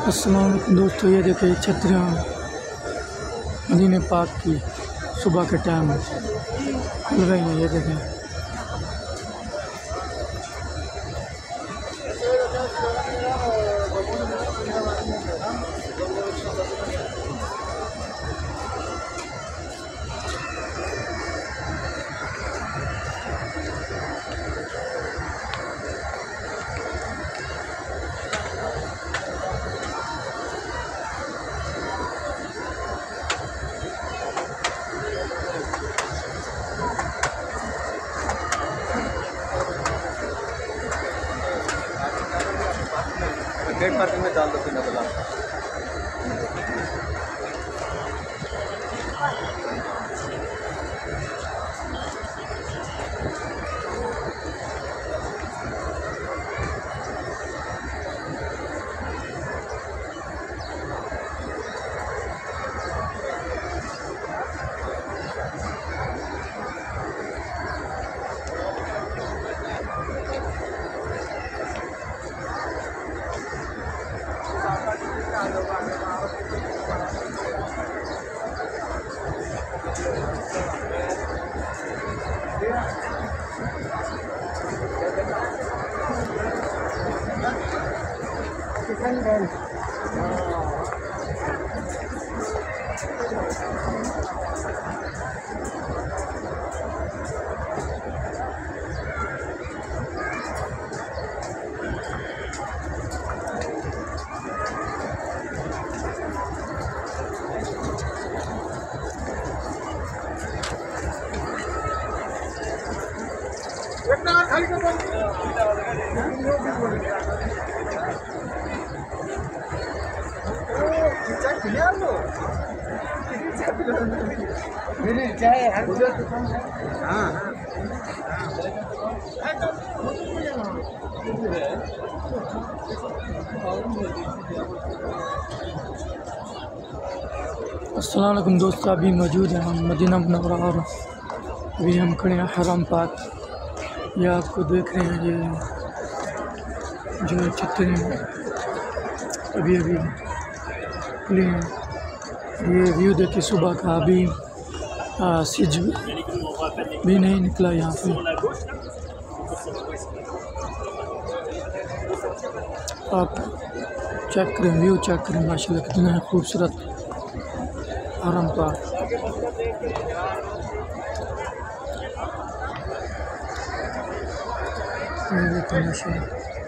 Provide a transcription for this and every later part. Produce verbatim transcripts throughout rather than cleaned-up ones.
अस्सलाम वालेकुम दोस्तों, ये देखिए छतरियाँ मदीने पाक की सुबह के टाइम खुल रही हैं। ये देखें गेट पार्किंग में डाल दो तीन अगला। अस्सलाम वालेकुम दोस्तों, अभी मौजूद हैं हम मदीना मुनव्वरा और अभी हम खड़े हैं हरम पाक। ये आपको देख रहे हैं, ये जो छतरी अभी अभी खुली हैं। ये व्यू देखिए सुबह का, अभी सिज भी नहीं निकला यहाँ पे। आप चेक करें, व्यू चेक करें, माशाल्लाह कितना खूबसूरत हरम पाक। ये देखिए माशाल्लाह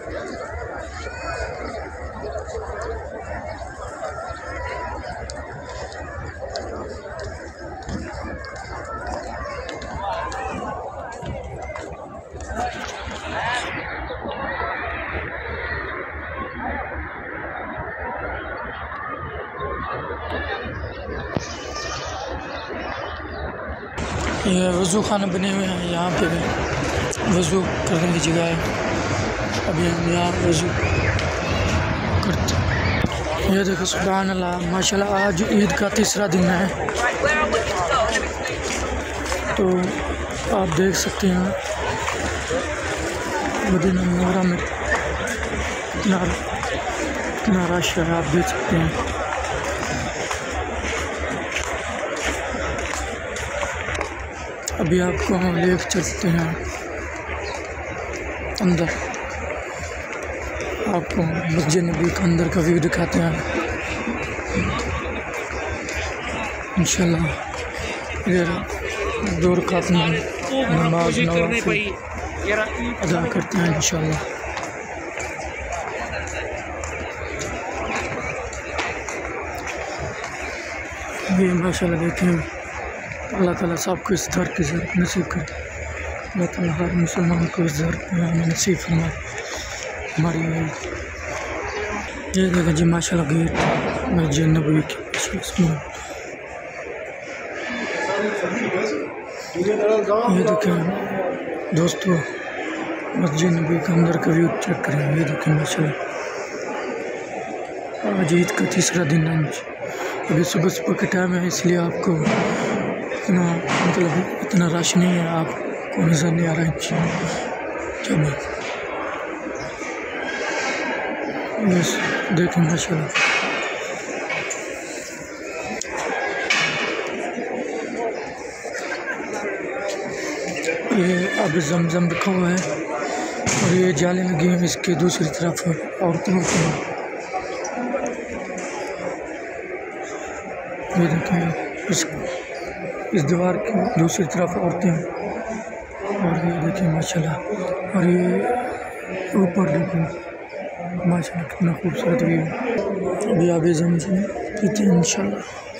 ये वज़ू खाने बने हुए हैं। यहाँ पे वज़ू करने की जगह है। अभी हम यहाँ वज़ू करते हैं। ये देखो सुभान अल्लाह, माशाल्लाह आज ईद का तीसरा दिन है। तो आप देख सकते हैं मदीना मुनव्वरा में कितना कितना रश है, आप देख सकते हैं। अभी आपको हम ले चलते हैं अंदर, आपको मस्जिद नबी के अंदर का व्यू दिखाते हैं इंशाल्लाह। इधर दो रकात में नमाज नवाफिल अदा करते हैं इंशाल्लाह। ये माशाल्लाह देखें, अल्लाह ताला सबको इस दर की ज़रूरत नसीब करे। अल्लाह ताला हर मुसलमान को इस दर में नसीब फरमाए हमारी। ये देखा जी माशाल्लाह गेट मस्जिद नबवी की। ये देखें दोस्तों, मस्जिद नबवी के अंदर का व्यू चेक करें। ये देखें माशाल्लाह आज ईद का तीसरा दिन है। अभी सुबह सुबह का टाइम है, इसलिए आपको इतना मतलब इतना रश नहीं है, आपको नज़र नहीं आ रहा है। चलो बस देखें माशाल्लाह। ये अब जमजम रखा हुआ है और ये जाले लगी हैं इसके दूसरी तरफ औरतें होती हैं। ये देखें इस इस दीवार की दूसरी तरफ औरतें हैं और ये देखें माशाल्लाह। और ये ऊपर देखें माशाल्लाह कितना खूबसूरत व्यू है। अभी आगे जमजम पीते हैं इंशाल्लाह।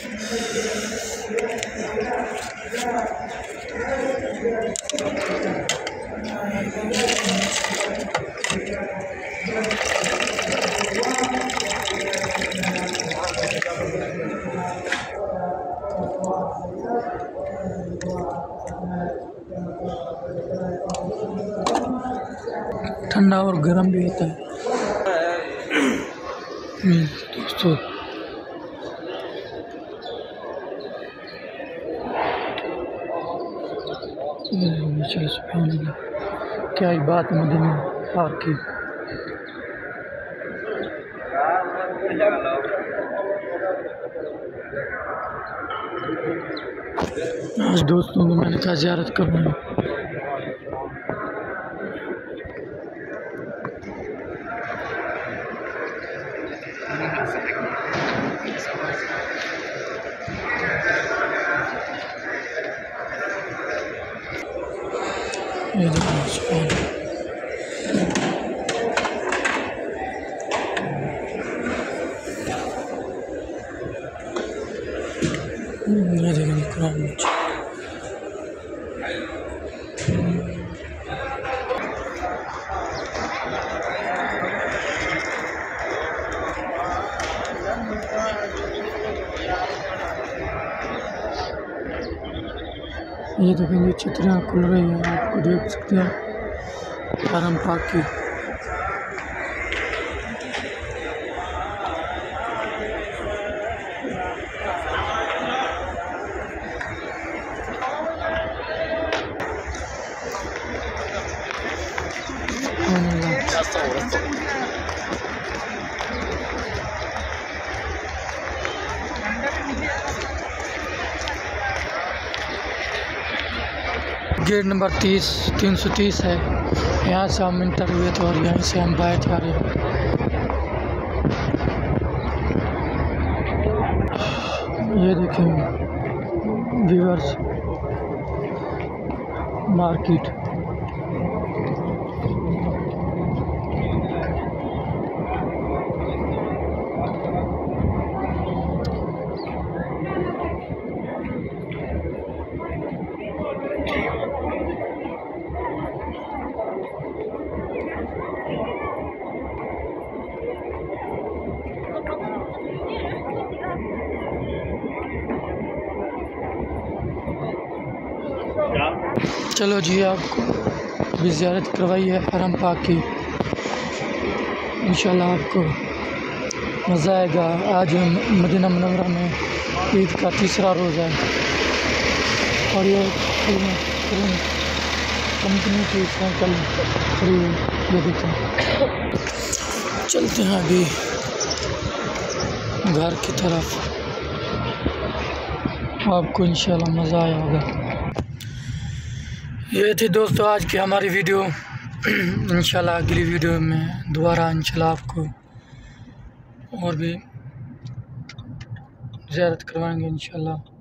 ठंडा और गर्म भी होता है दोस्तों। क्या ही बात है मदीना पाक की। आज दोस्तों को मैंने कहा ज़ियारत करना है। ये देखो सुभान ये देखो कुरान में ये देखें ये छतरियाँ खुल रही हैं, आपको देख सकते हैं हरम पाक की। गेट नंबर तीस तीन सौ तीस है। यहाँ से हम इंटर हुए थे और यहीं से हम बाहर जा रहे हैं। ये देखें व्यूअर्स मार्केट। चलो जी, आपको भी ज़ियारत करवाई है हरम पाक की। इंशाल्लाह आपको मज़ा आएगा। आज मदीना मुनव्वरा में ईद का तीसरा रोज़ा है और ये कंपनी की साइकिल खड़ी है। ये देखें, चलते हैं अभी घर की तरफ। आपको इंशाल्लाह मज़ा आया होगा। ये थी दोस्तों आज की हमारी वीडियो। इंशाल्लाह अगली वीडियो में दोबारा इंशाल्लाह आपको और भी ज़ियारत करवाएंगे इंशाल्लाह।